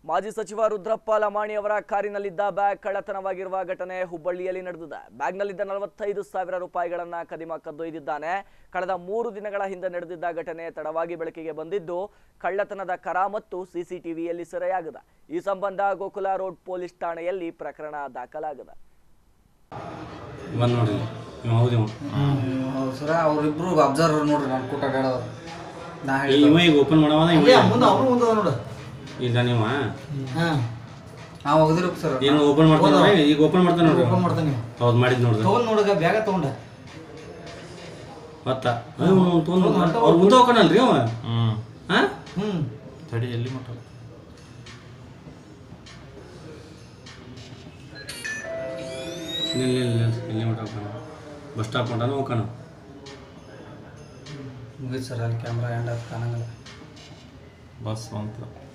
ಮಾಜಿ ಸಚಿವ ರುದ್ರಪ್ಪ ಲಮಾಣಿ ಅವರ ಕಾರಿನಲ್ಲಿದ್ದ ಬ್ಯಾಗ್ ಕಳ್ಳತನವಾಗಿರುವ ಘಟನೆ ಹುಬ್ಬಳ್ಳಿಯಲ್ಲಿ ನಡೆದಿದೆ. ಬ್ಯಾಗ್ನಲ್ಲಿದ್ದ 45,000 ರೂಪಾಯಿಗಳನ್ನು ಕದಿಮ ಕದ್ದೊಯ್ದಿದ್ದಾನೆ. ಕಳೆದ 3 ದಿನಗಳ ಹಿಂದೆ ನಡೆದಿದ್ದ ಘಟನೆ ತಡವಾಗಿ ಬೆಳಕಿಗೆ ಬಂದಿದ್ದು ಕಳ್ಳತನದ ಕರ ಮತ್ತು ಸಿಸಿಟಿವಿಯಲ್ಲಿ ಸೆರೆಯಾಗಿದೆ. ಈ ಸಂಬಂಧ ಗೋಕುಲ ರೋಡ್ ಪೊಲೀಸ್ ಠಾಣೆಯಲ್ಲಿ ಪ್ರಕರಣ ದಾಖಲಾಗಿದೆ. ಅವರಿಬ್ರು ಅಬ್ಸರ್ವರ್ ನೋಡ್ರಿ ನಾನು ಕೂಟ ನಾ ಓಪನ್ ಮಾಡವ ಈಗ ನೀವು ನಾವು ಹೋಗಿದ್ರು ಸರ್ ಏನು ಓಪನ್ ಮಾಡ್ತಾನೆ ಈಗ ಓಪನ್ ಮಾಡ್ತಾನೆ ನೋಡಿ ಓಪನ್ ಮಾಡ್ತಾನೆ ಹೌದು ಮಾಡಿದ್ ನೋಡ್ದೆ ತಗೊಂಡ್ ನೋಡಗ ಬ್ಯಾಗ ತಗೊಂಡ ಮತ್ತ ತಗೊಂಡ್ ಅವ್ರು ಮುಂದೆ ಹೋಗೋಣಲ್ರಿ ಅವ ತಡಿ ಎಲ್ಲಿ ಮಟ್ಟ ಇಲ್ಲಿ ಮಟ್ಟ ಬಸ್ ಸ್ಟಾಪ್ ಮಟ್ಟ ಹೋಗೋಣ ಮುಗಿತು ಸರ್ ಅಲ್ಲಿ ಕ್ಯಾಮ್ರಾ ಹ್ಯಾಂಡ್ ಆಫ್ ಕಾಣಂಗಿಲ್ಲ ಬಸ್ ಅಂತ